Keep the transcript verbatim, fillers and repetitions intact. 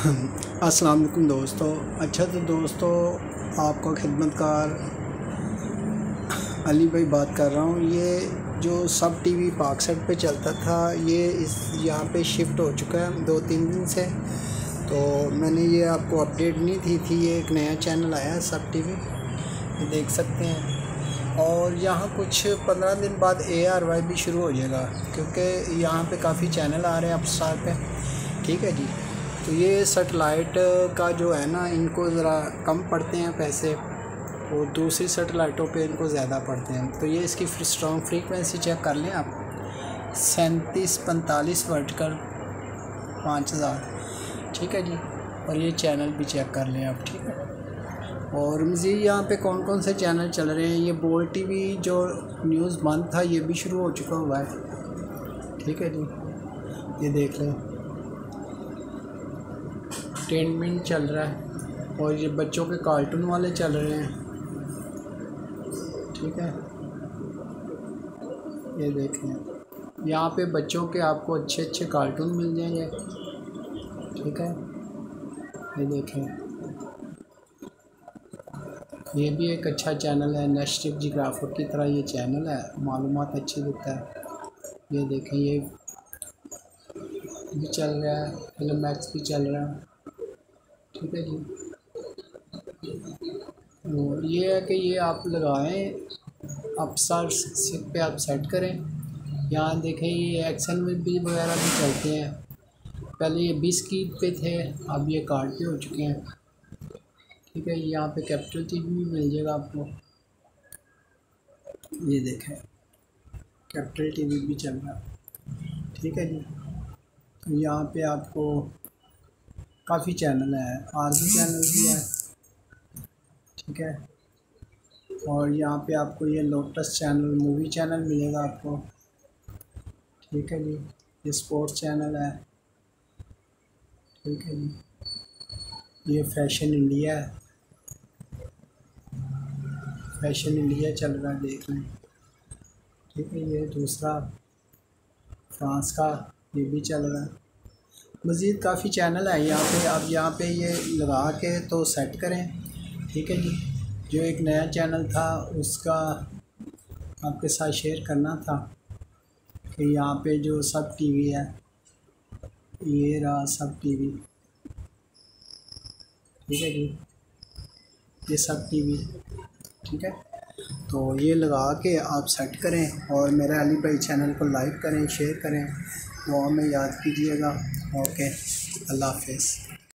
अस्सलाम वालेकुम दोस्तों। अच्छा तो दोस्तों, आपका खिदमतकार अली भाई बात कर रहा हूँ। ये जो सब टीवी पाकसेट पे चलता था, ये इस यहाँ पे शिफ्ट हो चुका है दो तीन दिन से। तो मैंने ये आपको अपडेट नहीं दी थी। ये एक नया चैनल आया है सब टीवी, ये देख सकते हैं। और यहाँ कुछ पंद्रह दिन बाद ए आर वाई भी शुरू हो जाएगा, क्योंकि यहाँ पे काफ़ी चैनल आ रहे हैं अब स्टार पे। ठीक है जी। तो ये सेटेलाइट का जो है ना, इनको ज़रा कम पड़ते हैं पैसे, और दूसरी सेटेलाइटों पे इनको ज़्यादा पड़ते हैं। तो ये इसकी स्ट्रॉन्ग फ्रीक्वेंसी चेक कर लें आप, सैंतीस पैंतालीस वर्टिकल पाँच हज़ार। ठीक है जी। और ये चैनल भी चेक कर लें आप। ठीक है। और मज़ीद यहाँ पे कौन कौन से चैनल चल रहे हैं, ये बोल टीवी जो न्यूज़ बंद था ये भी शुरू हो चुका हुआ है। ठीक है जी, ये देख लें। एंटरटेनमेंट चल रहा है, और ये बच्चों के कार्टून वाले चल रहे हैं। ठीक है, ये देखें, यहाँ पे बच्चों के आपको अच्छे अच्छे कार्टून मिल जाएंगे। ठीक है, ये देखें, ये भी एक अच्छा चैनल है, नेशनल जियोग्राफिक की तरह ये चैनल है, मालूमात अच्छी देता है। ये देखें, ये भी चल रहा है, फिल्म मैक्स भी चल रहा है। ठीक है जी। तो ये है कि ये आप लगाएं, आप सर्च पे आप सेट करें। यहाँ देखें, ये एक्शन में भी वगैरह भी चलते हैं। पहले ये बीस की पे थे, अब ये कार्ड पे हो चुके हैं। ठीक है, यहाँ पे कैपिटल टीवी भी मिल जाएगा आपको। ये देखें, कैपिटल टीवी भी चल रहा है। ठीक है जी। तो यहाँ पे आपको काफ़ी चैनल है, आरबी चैनल भी है। ठीक है। और यहाँ पे आपको ये लोटस चैनल, मूवी चैनल मिलेगा आपको। ठीक है जी। ये स्पोर्ट्स चैनल है। ठीक है जी। ये फैशन इंडिया है, फैशन इंडिया चल रहा है, देख लें। ठीक है, ये दूसरा फ्रांस का, ये भी चल रहा है। मज़ीद काफ़ी चैनल है यहाँ पे। आप यहाँ पे ये लगा के तो सेट करें। ठीक है जी। जो एक नया चैनल था उसका आपके साथ शेयर करना था कि यहाँ पे जो सब टीवी है, ये रहा सब टीवी। ठीक है जी, ये सब टीवी। ठीक है, तो ये लगा के आप सेट करें, और मेरे अली भाई चैनल को लाइक करें, शेयर करें, दुआ में याद कीजिएगा। ओके, अल्लाह हाफ़िज़।